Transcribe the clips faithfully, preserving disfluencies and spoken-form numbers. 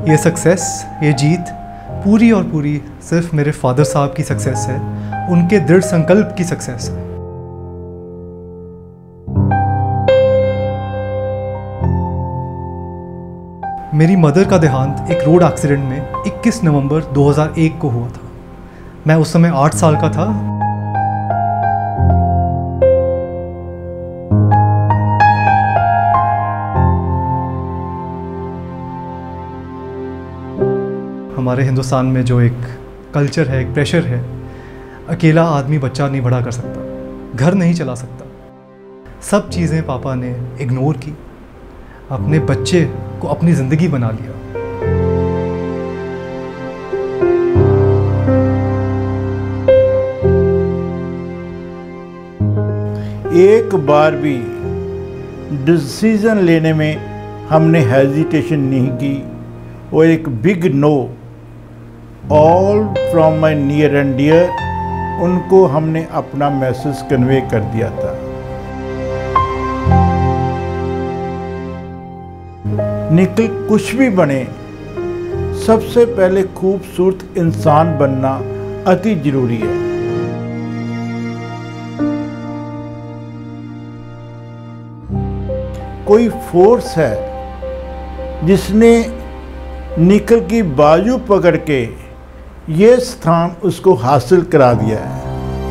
ये सक्सेस, ये जीत पूरी और पूरी सिर्फ मेरे फादर साहब की सक्सेस है, उनके दृढ़ संकल्प की सक्सेस है। मेरी मदर का देहांत एक रोड एक्सीडेंट में इक्कीस नवंबर दो हज़ार एक को हुआ था। मैं उस समय आठ साल का था। हमारे हिंदुस्तान में जो एक कल्चर है, एक प्रेशर है, अकेला आदमी बच्चा नहीं बड़ा कर सकता, घर नहीं चला सकता। सब चीज़ें पापा ने इग्नोर की, अपने बच्चे को अपनी ज़िंदगी बना लिया। एक बार भी डिसीजन लेने में हमने हेजिटेशन नहीं की और एक big no all from my near and dear, उनको हमने अपना मैसेज कन्वे कर दिया था। निखिल कुछ भी बने, सबसे पहले खूबसूरत इंसान बनना अति जरूरी है। कोई फोर्स है जिसने निखिल की बाजू पकड़ के ये स्थान उसको हासिल करा दिया है।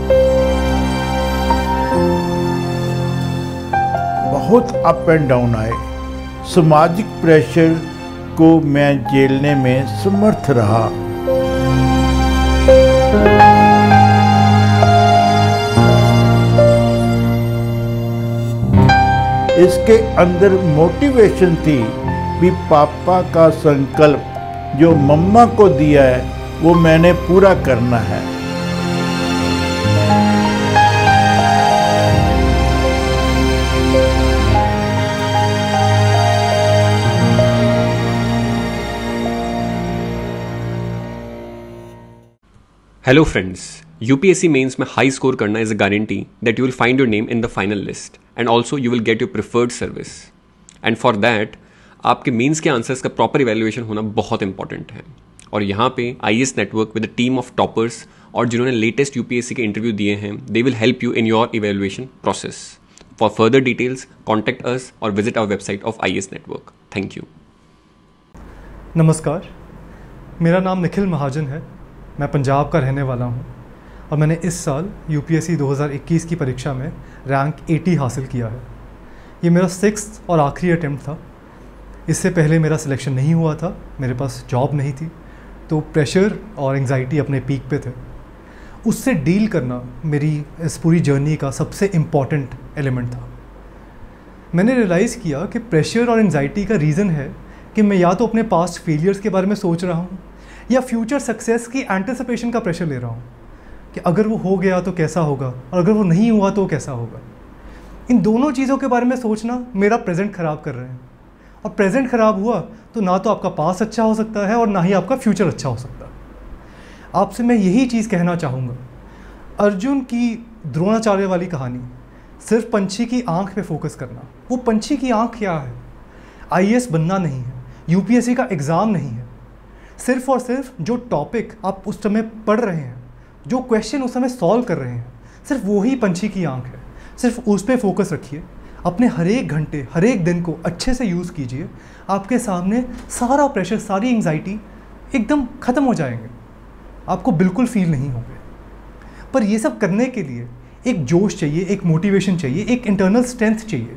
बहुत अप एंड डाउन आए, सामाजिक प्रेशर को मैं झेलने में समर्थ रहा। इसके अंदर मोटिवेशन थी भी पापा का संकल्प जो मम्मा को दिया है वो मैंने पूरा करना है। हेलो फ्रेंड्स, यूपीएससी मेंस में हाई स्कोर करना is a guarantee that you will find your name in the final list and also you will get your preferred service. And for that आपके मेंस के answers का proper evaluation होना बहुत important है। और यहाँ पे IAS network with a team of toppers और जिन्होंने लेटेस्ट यूपीएससी के इंटरव्यू दिए हैं, they will help you in your evaluation process. For further details contact us और visit our website of IAS network. Thank you. नमस्कार, मेरा नाम निखिल महाजन है। मैं पंजाब का रहने वाला हूँ और मैंने इस साल यूपीएससी दो हज़ार इक्कीस की परीक्षा में रैंक अस्सी हासिल किया है। ये मेरा सिक्स्थ और आखिरी अटैम्प्ट था। इससे पहले मेरा सिलेक्शन नहीं हुआ था, मेरे पास जॉब नहीं थी, तो प्रेशर और एंग्जाइटी अपने पीक पे थे। उससे डील करना मेरी इस पूरी जर्नी का सबसे इम्पॉर्टेंट एलिमेंट था। मैंने रियलाइज़ किया कि प्रेशर और एंग्जाइटी का रीज़न है कि मैं या तो अपने पास्ट फेलियर्स के बारे में सोच रहा हूँ या फ्यूचर सक्सेस की एंटिसिपेशन का प्रेशर ले रहा हूँ कि अगर वो हो गया तो कैसा होगा और अगर वो नहीं हुआ तो कैसा होगा। इन दोनों चीज़ों के बारे में सोचना मेरा प्रेजेंट ख़राब कर रहे हैं, और प्रेजेंट ख़राब हुआ तो ना तो आपका पास्ट अच्छा हो सकता है और ना ही आपका फ्यूचर अच्छा हो सकता है। आपसे मैं यही चीज़ कहना चाहूँगा, अर्जुन की द्रोणाचार्य वाली कहानी, सिर्फ पंछी की आंख पे फोकस करना। वो पंछी की आंख क्या है? आईएएस बनना नहीं है, यूपीएससी का एग्ज़ाम नहीं है। सिर्फ और सिर्फ जो टॉपिक आप उस समय पढ़ रहे हैं, जो क्वेश्चन उस समय सॉल्व कर रहे हैं, सिर्फ वो ही पंछी की आंख है। सिर्फ उस पर फोकस रखिए, अपने हर एक घंटे हर एक दिन को अच्छे से यूज़ कीजिए। आपके सामने सारा प्रेशर, सारी एंग्जाइटी एकदम ख़त्म हो जाएंगे, आपको बिल्कुल फील नहीं होंगे। पर ये सब करने के लिए एक जोश चाहिए, एक मोटिवेशन चाहिए, एक इंटरनल स्ट्रेंथ चाहिए।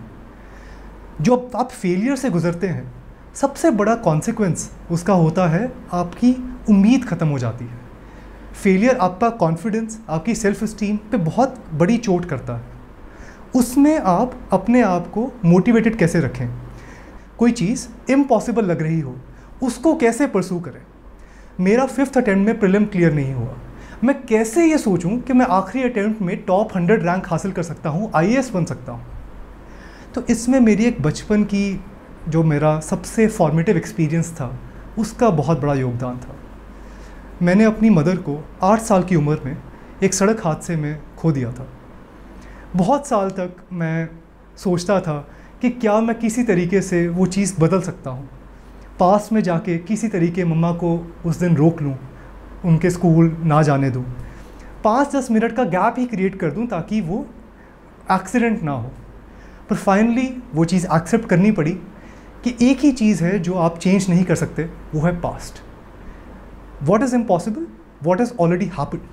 जो आप फेलियर से गुजरते हैं, सबसे बड़ा कॉन्सिक्वेंस उसका होता है आपकी उम्मीद ख़त्म हो जाती है। फेलियर आपका कॉन्फिडेंस, आपकी सेल्फ इस्टीम पे बहुत बड़ी चोट करता है। उसमें आप अपने आप को मोटिवेटेड कैसे रखें? कोई चीज़ इम्पॉसिबल लग रही हो, उसको कैसे परसू करें? मेरा फिफ्थ अटैम्प्ट में प्रीलिम क्लियर नहीं हुआ, मैं कैसे ये सोचूं कि मैं आखिरी अटैम्प्ट में टॉप हंड्रेड रैंक हासिल कर सकता हूँ, आईएएस बन सकता हूँ? तो इसमें मेरी एक बचपन की जो मेरा सबसे फॉर्मेटिव एक्सपीरियंस था, उसका बहुत बड़ा योगदान था। मैंने अपनी मदर को आठ साल की उम्र में एक सड़क हादसे में खो दिया था। बहुत साल तक मैं सोचता था कि क्या मैं किसी तरीके से वो चीज़ बदल सकता हूँ। पास में जाके किसी तरीके मम्मा को उस दिन रोक लूँ, उनके स्कूल ना जाने दूँ, पाँच दस मिनट का गैप ही क्रिएट कर दूँ ताकि वो एक्सीडेंट ना हो। पर फाइनली वो चीज़ एक्सेप्ट करनी पड़ी कि एक ही चीज़ है जो आप चेंज नहीं कर सकते, वो है past. What is impossible, what is already happened,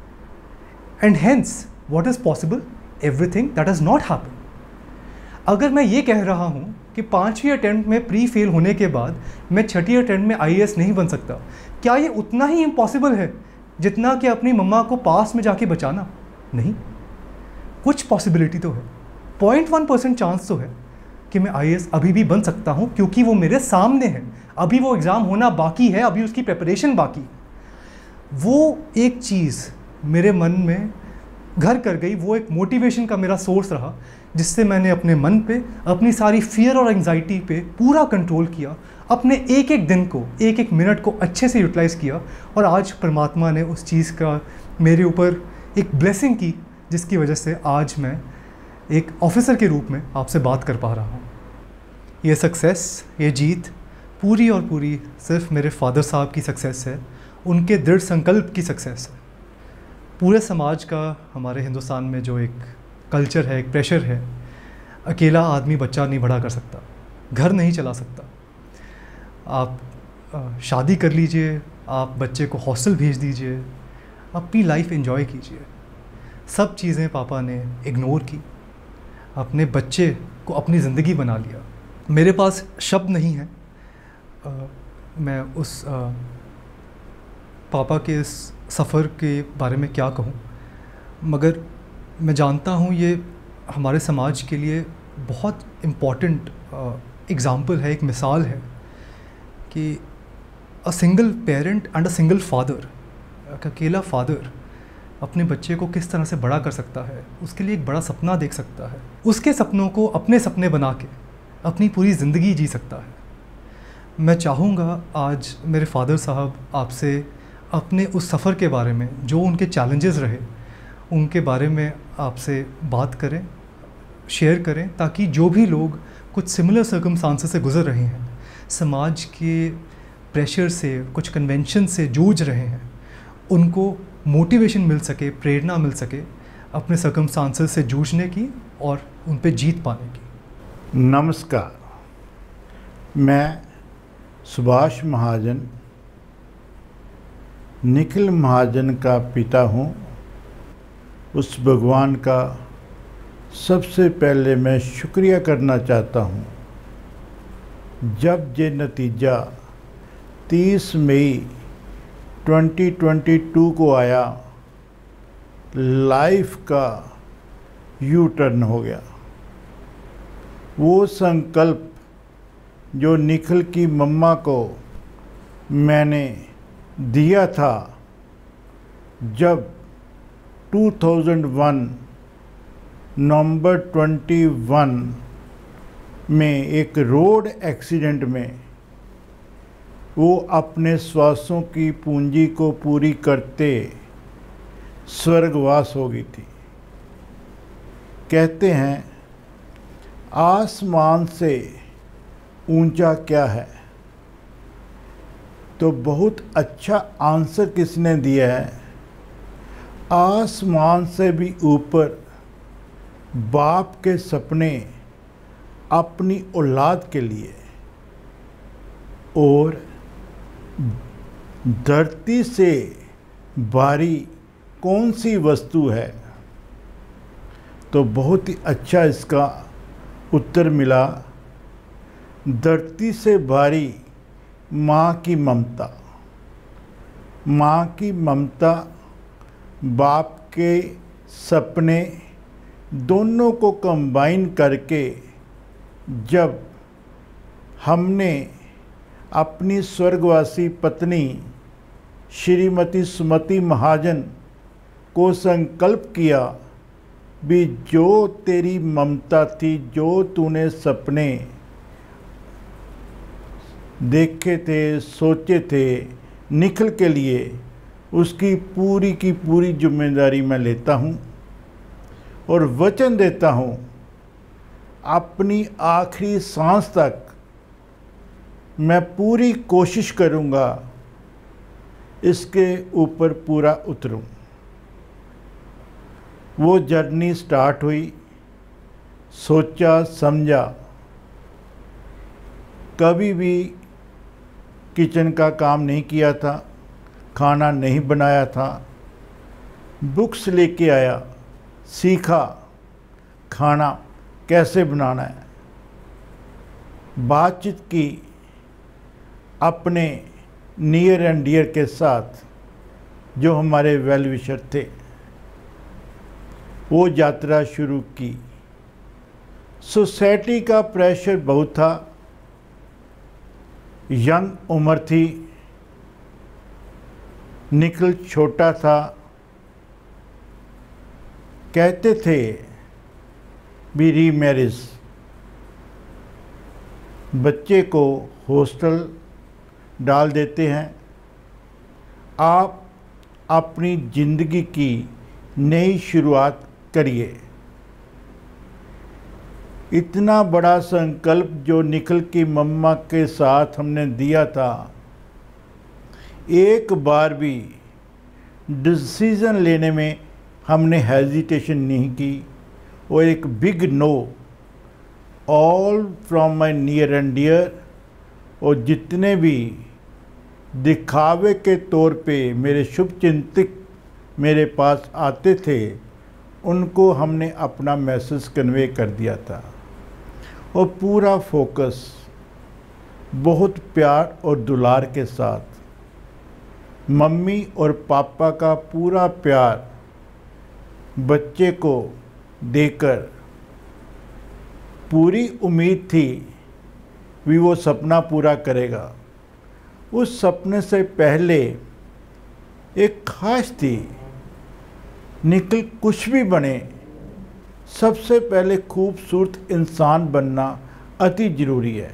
and hence what is possible, everything that has not happened. अगर मैं ये कह रहा हूँ कि पाँचवीं अटेम्प्ट में प्री फेल होने के बाद मैं छठी अटेम्प्ट में आई ए एस नहीं बन सकता, क्या ये उतना ही इम्पॉसिबल है जितना कि अपनी मम्मा को पास में जाके बचाना? नहीं, कुछ पॉसिबिलिटी तो है, पॉइंट वन परसेंट चांस तो है कि मैं आई ए एस अभी भी बन सकता हूँ, क्योंकि वो मेरे सामने है। अभी वो एग्ज़ाम होना बाकी है, अभी उसकी प्रिपरेशन बाकी है। वो एक चीज़ मेरे मन में घर कर गई, वो एक मोटिवेशन का मेरा सोर्स रहा, जिससे मैंने अपने मन पे, अपनी सारी फियर और एंग्जाइटी पे पूरा कंट्रोल किया, अपने एक एक दिन को, एक एक मिनट को अच्छे से यूटिलाइज़ किया, और आज परमात्मा ने उस चीज़ का मेरे ऊपर एक ब्लेसिंग की, जिसकी वजह से आज मैं एक ऑफिसर के रूप में आपसे बात कर पा रहा हूँ। ये सक्सेस, ये जीत पूरी और पूरी सिर्फ मेरे फादर साहब की सक्सेस है, उनके दृढ़ संकल्प की सक्सेस है। पूरे समाज का, हमारे हिंदुस्तान में जो एक कल्चर है, एक प्रेशर है, अकेला आदमी बच्चा नहीं बड़ा कर सकता, घर नहीं चला सकता। आप आ, शादी कर लीजिए, आप बच्चे को हॉस्टल भेज दीजिए, अपनी लाइफ एंजॉय कीजिए। सब चीज़ें पापा ने इग्नोर की, अपने बच्चे को अपनी ज़िंदगी बना लिया। मेरे पास शब्द नहीं है, आ, मैं उस आ, पापा के इस सफ़र के बारे में क्या कहूँ, मगर मैं जानता हूँ ये हमारे समाज के लिए बहुत इम्पॉर्टेंट एग्ज़ाम्पल है, एक मिसाल है कि a single parent and a single father, अकेला फादर अपने बच्चे को किस तरह से बड़ा कर सकता है, उसके लिए एक बड़ा सपना देख सकता है, उसके सपनों को अपने सपने बना के अपनी पूरी ज़िंदगी जी सकता है। मैं चाहूँगा आज मेरे फादर साहब आपसे अपने उस सफ़र के बारे में, जो उनके चैलेंजेस रहे, उनके बारे में आपसे बात करें, शेयर करें, ताकि जो भी लोग कुछ सिमिलर सर्कमस्टांसेस से गुज़र रहे हैं, समाज के प्रेशर से, कुछ कन्वेंशन से जूझ रहे हैं, उनको मोटिवेशन मिल सके, प्रेरणा मिल सके अपने सर्कमस्टांसेस से जूझने की और उन पे जीत पाने की। नमस्कार, मैं सुभाष महाजन, निखिल महाजन का पिता हूँ। उस भगवान का सबसे पहले मैं शुक्रिया करना चाहता हूँ, जब ये नतीजा तीस मई दो हज़ार बाईस को आया, लाइफ का यू टर्न हो गया। वो संकल्प जो निखिल की मम्मा को मैंने दिया था, जब दो हज़ार एक नवंबर इक्कीस में एक रोड एक्सीडेंट में वो अपने श्वासों की पूंजी को पूरी करते स्वर्गवास हो गई थी। कहते हैं आसमान से ऊंचा क्या है, तो बहुत अच्छा आंसर किसने दिया है। आसमान से भी ऊपर बाप के सपने अपनी औलाद के लिए, और धरती से भारी कौन सी वस्तु है, तो बहुत ही अच्छा इसका उत्तर मिला। धरती से भारी माँ की ममता। माँ की ममता, बाप के सपने, दोनों को कंबाइन करके जब हमने अपनी स्वर्गवासी पत्नी श्रीमती सुमति महाजन को संकल्प किया भी, जो तेरी ममता थी, जो तूने सपने देखे थे, सोचे थे निखिल के लिए, उसकी पूरी की पूरी जिम्मेदारी मैं लेता हूँ और वचन देता हूँ अपनी आखिरी सांस तक मैं पूरी कोशिश करूँगा इसके ऊपर पूरा उतरूँ। वो जर्नी स्टार्ट हुई, सोचा समझा, कभी भी किचन का काम नहीं किया था, खाना नहीं बनाया था, बुक्स लेके आया, सीखा खाना कैसे बनाना है, बातचीत की अपने नियर एंड डियर के साथ जो हमारे वेल विशर थे। वो यात्रा शुरू की। सोसाइटी का प्रेशर बहुत था, यंग उम्र थी, निखिल छोटा था। कहते थे भी री मैरिज, बच्चे को हॉस्टल डाल देते हैं, आप अपनी ज़िंदगी की नई शुरुआत करिए। इतना बड़ा संकल्प जो निखिल की मम्मा के साथ हमने दिया था, एक बार भी डिसीज़न लेने में हमने हेजिटेशन नहीं की। और एक big no all from my near and dear. और जितने भी दिखावे के तौर पे मेरे शुभचिंतक मेरे पास आते थे, उनको हमने अपना मैसेज कन्वे कर दिया था। और पूरा फोकस बहुत प्यार और दुलार के साथ, मम्मी और पापा का पूरा प्यार बच्चे को देकर, पूरी उम्मीद थी भी वो सपना पूरा करेगा। उस सपने से पहले एक ख्वाहिश थी, निखिल कुछ भी बने, सबसे पहले खूबसूरत इंसान बनना अति ज़रूरी है।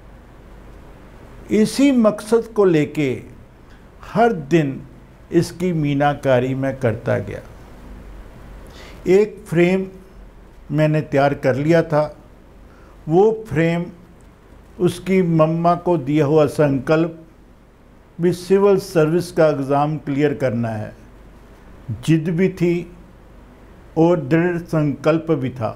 इसी मकसद को लेके हर दिन इसकी मीनाकारी मैं करता गया। एक फ्रेम मैंने तैयार कर लिया था। वो फ्रेम उसकी मम्मा को दिया हुआ संकल्प भी सिविल सर्विस का एग्ज़ाम क्लियर करना है, जिद भी थी और दृढ़ संकल्प भी था।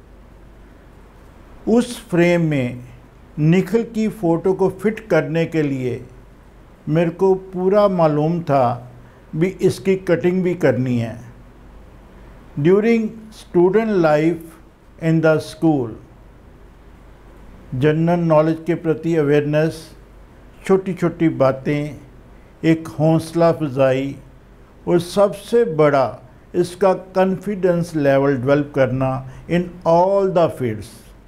उस फ्रेम में निखिल की फ़ोटो को फिट करने के लिए मेरे को पूरा मालूम था भी इसकी कटिंग भी करनी है। During student life in the school, general knowledge के प्रति अवेयरनेस, छोटी छोटी बातें, एक हौसला अफजाई और सबसे बड़ा इसका कॉन्फिडेंस लेवल डेवलप करना इन ऑल द फील्ड्स।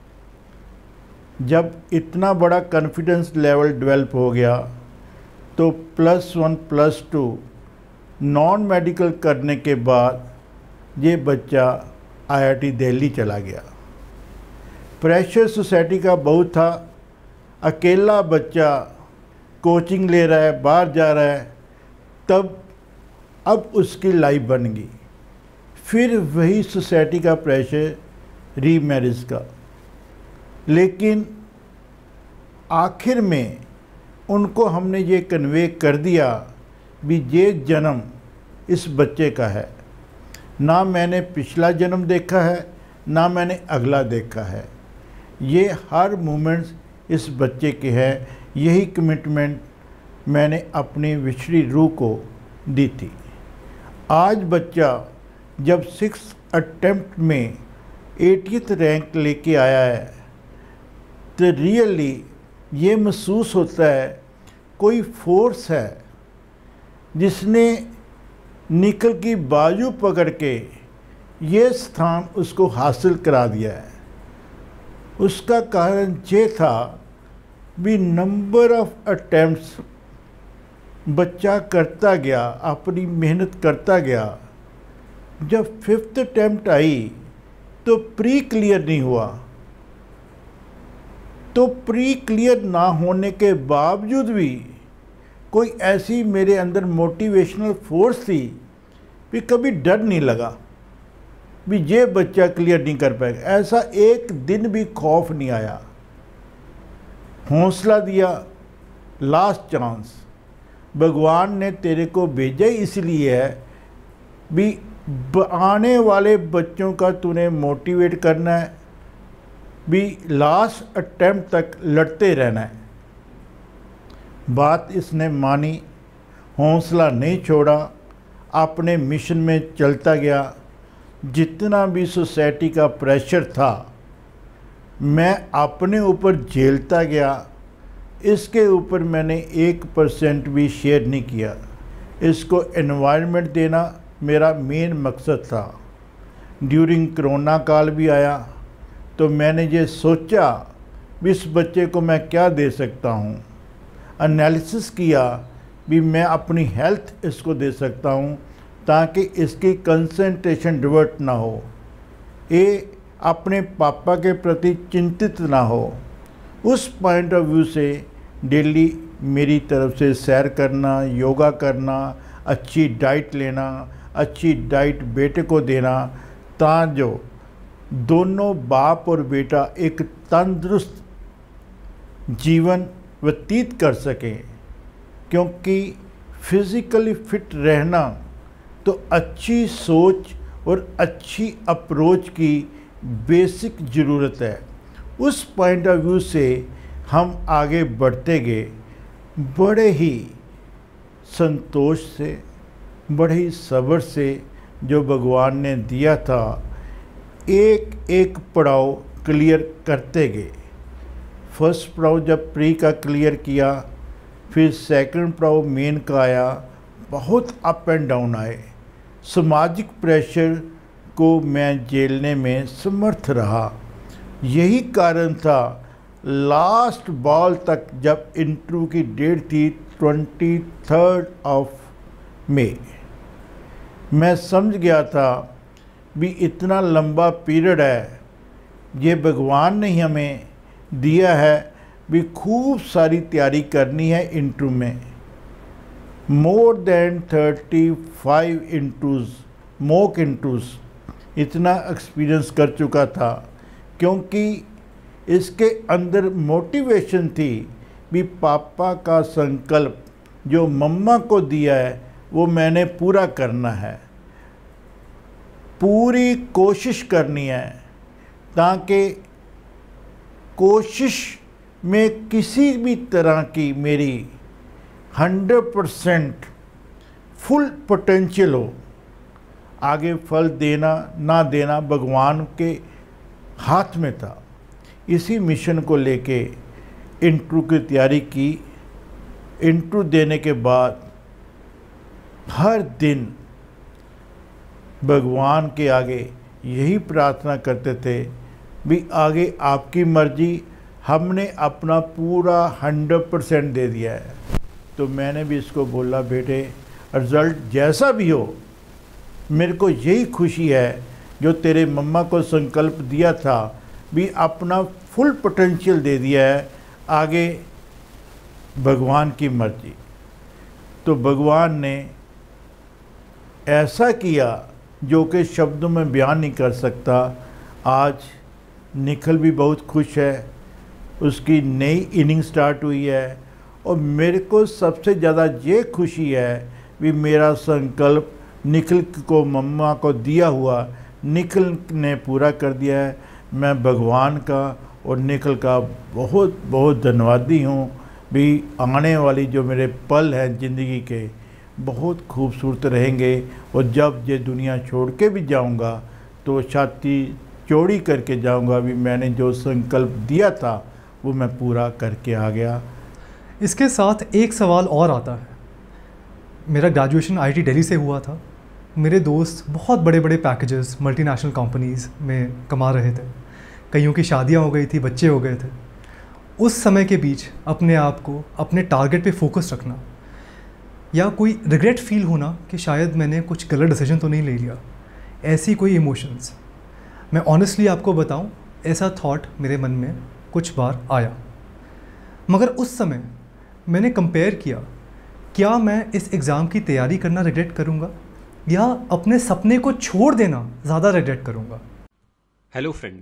जब इतना बड़ा कॉन्फिडेंस लेवल डेवलप हो गया तो plus one plus two non medical करने के बाद ये बच्चा आई आई टी दिल्ली चला गया। प्रेशर सोसाइटी का बहुत था, अकेला बच्चा कोचिंग ले रहा है, बाहर जा रहा है, तब अब उसकी लाइफ बन गई। फिर वही सोसाइटी का प्रेशर री मैरिज का। लेकिन आखिर में उनको हमने ये कन्वे कर दिया भी ये जन्म इस बच्चे का है। ना मैंने पिछला जन्म देखा है, ना मैंने अगला देखा है। ये हर मोमेंट्स इस बच्चे के हैं। यही कमिटमेंट मैंने अपनी विछड़ी रूह को दी थी। आज बच्चा जब सिक्स अटेम्प्ट में एटीथ रैंक लेके आया है तो रियली ये महसूस होता है कोई फोर्स है जिसने निखिल की बाजू पकड़ के ये स्थान उसको हासिल करा दिया है। उसका कारण ये था भी नंबर ऑफ अटेम्प्ट्स बच्चा करता गया, अपनी मेहनत करता गया। जब फिफ्थ अटेम्प्ट आई तो प्री क्लियर नहीं हुआ, तो प्री क्लियर ना होने के बावजूद भी कोई ऐसी मेरे अंदर मोटिवेशनल फोर्स थी भी कभी डर नहीं लगा भी ये बच्चा क्लियर नहीं कर पाएगा। ऐसा एक दिन भी खौफ नहीं आया। हौसला दिया, लास्ट चांस। भगवान ने तेरे को भेजा ही इसलिए है भी आने वाले बच्चों का तूने मोटिवेट करना है, भी लास्ट अटेम्प्ट तक लड़ते रहना है। बात इसने मानी, हौसला नहीं छोड़ा, अपने मिशन में चलता गया। जितना भी सोसाइटी का प्रेशर था मैं अपने ऊपर झेलता गया। इसके ऊपर मैंने एक परसेंट भी शेयर नहीं किया। इसको एनवायरनमेंट देना मेरा मेन मकसद था। ड्यूरिंग कोरोना काल भी आया तो मैंने ये सोचा भी इस बच्चे को मैं क्या दे सकता हूँ। एनालिसिस किया भी मैं अपनी हेल्थ इसको दे सकता हूँ ताकि इसकी कंसंट्रेशन डिवर्ट ना हो, ये अपने पापा के प्रति चिंतित ना हो। उस पॉइंट ऑफ व्यू से डेली मेरी तरफ से सैर करना, योगा करना, अच्छी डाइट लेना, अच्छी डाइट बेटे को देना, ताकि दोनों बाप और बेटा एक तंदुरुस्त जीवन व्यतीत कर सकें। क्योंकि फिज़िकली फिट रहना तो अच्छी सोच और अच्छी अप्रोच की बेसिक ज़रूरत है। उस पॉइंट ऑफ व्यू से हम आगे बढ़ते गए, बड़े ही संतोष से, बड़े ही सब्र से जो भगवान ने दिया था, एक एक पड़ाव क्लियर करते गए। फर्स्ट पड़ाव जब प्री का क्लियर किया, फिर सेकंड पड़ाव मेन का आया। बहुत अप एंड डाउन आए। सामाजिक प्रेशर को मैं झेलने में समर्थ रहा। यही कारण था लास्ट बॉल तक जब इंटरव्यू की डेट थी ट्वेंटी थर्ड ऑफ मई, मैं समझ गया था भी इतना लंबा पीरियड है, ये भगवान ने हमें दिया है भी खूब सारी तैयारी करनी है इंटरव्यू में। More than thirty five interviews, mock interviews, इतना एक्सपीरियंस कर चुका था। क्योंकि इसके अंदर मोटिवेशन थी भी पापा का संकल्प जो मम्मा को दिया है वो मैंने पूरा करना है, पूरी कोशिश करनी है, ताकि कोशिश में किसी भी तरह की मेरी हंड्रेड परसेंट फुल पोटेंशियल हो। आगे फल देना ना देना भगवान के हाथ में था। इसी मिशन को लेके इंटरव्यू की तैयारी की। इंटरव्यू देने के बाद हर दिन भगवान के आगे यही प्रार्थना करते थे भी आगे आपकी मर्जी, हमने अपना पूरा हंड्रेड परसेंट दे दिया है। तो मैंने भी इसको बोला, बेटे रिज़ल्ट जैसा भी हो, मेरे को यही खुशी है जो तेरे मम्मा को संकल्प दिया था भी अपना फुल पोटेंशियल दे दिया है, आगे भगवान की मर्जी। तो भगवान ने ऐसा किया जो कि शब्दों में बयान नहीं कर सकता। आज निखिल भी बहुत खुश है, उसकी नई इनिंग स्टार्ट हुई है, और मेरे को सबसे ज़्यादा ये खुशी है भी मेरा संकल्प निखिल को मम्मा को दिया हुआ निखिल ने पूरा कर दिया है। मैं भगवान का और निखिल का बहुत बहुत धन्यवादी हूँ भी आने वाली जो मेरे पल हैं ज़िंदगी के बहुत खूबसूरत रहेंगे, और जब ये दुनिया छोड़ के भी जाऊँगा तो छाती चौड़ी करके जाऊँगा भी मैंने जो संकल्प दिया था वो मैं पूरा करके आ गया। इसके साथ एक सवाल और आता है। मेरा ग्रेजुएशन आईआईटी दिल्ली से हुआ था। मेरे दोस्त बहुत बड़े बड़े पैकेजेस मल्टीनेशनल कंपनीज़ में कमा रहे थे, कईयों की शादियां हो गई थी, बच्चे हो गए थे। उस समय के बीच अपने आप को अपने टारगेट पे फोकस रखना, या कोई रिग्रेट फील होना कि शायद मैंने कुछ गलत डिसीजन तो नहीं ले लिया, ऐसी कोई इमोशंस, मैं ऑनेस्टली आपको बताऊं, ऐसा थॉट मेरे मन में कुछ बार आया। मगर उस समय मैंने कंपेयर किया, क्या मैं इस एग्ज़ाम की तैयारी करना रिग्रेट करूँगा या अपने सपने को छोड़ देना ज़्यादा रिग्रेट करूँगा। Hello friends,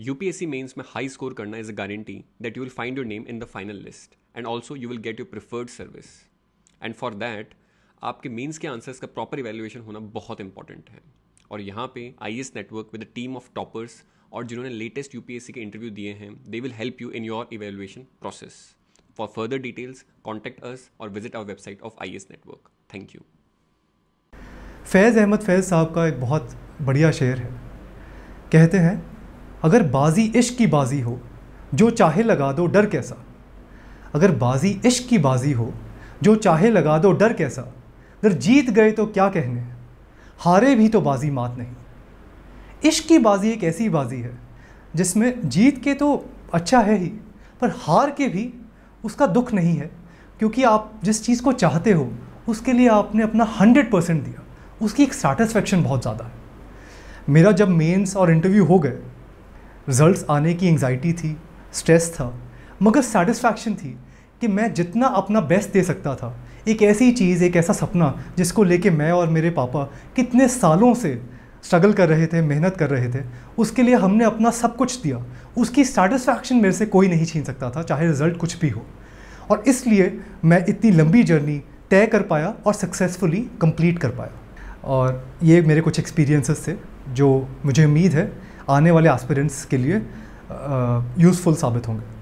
U P S C mains में हाई स्कोर करना is a guarantee that you will find your name in the final list and also you will get your preferred service and for that आपके mains के answers का proper evaluation होना बहुत important है। और यहाँ पे I S network with a team of toppers और जिन्होंने latest U P S C के इंटरव्यू दिए हैं, they will help you in your evaluation process. For further details contact us और visit our website of I S network. Thank you. Faiz Ahmad Faiz साहब का एक बहुत बढ़िया शेर है। कहते हैं, अगर बाजी इश्क की बाजी हो, जो चाहे लगा दो डर कैसा। अगर बाजी इश्क की बाजी हो, जो चाहे लगा दो डर कैसा। अगर जीत गए तो क्या कहने, हारे भी तो बाजी मात नहीं। इश्क की बाजी एक ऐसी बाजी है जिसमें जीत के तो अच्छा है ही, पर हार के भी उसका दुख नहीं है, क्योंकि आप जिस चीज़ को चाहते हो उसके लिए आपने अपना हंड्रेड परसेंट दिया, उसकी एक सेटिस्फेक्शन बहुत ज़्यादा है। मेरा जब मेंस और इंटरव्यू हो गए, रिज़ल्ट्स आने की एंग्जाइटी थी, स्ट्रेस था, मगर सेटिस्फैक्शन थी कि मैं जितना अपना बेस्ट दे सकता था, एक ऐसी चीज़, एक ऐसा सपना जिसको लेके मैं और मेरे पापा कितने सालों से स्ट्रगल कर रहे थे, मेहनत कर रहे थे, उसके लिए हमने अपना सब कुछ दिया। उसकी सेटिस्फैक्शन मेरे से कोई नहीं छीन सकता था, चाहे रिज़ल्ट कुछ भी हो। और इसलिए मैं इतनी लंबी जर्नी तय कर पाया और सक्सेसफुली कंप्लीट कर पाया। और ये मेरे कुछ एक्सपीरियंसेस थे जो मुझे उम्मीद है आने वाले एस्पिरेंट्स के लिए यूज़फुल साबित होंगे।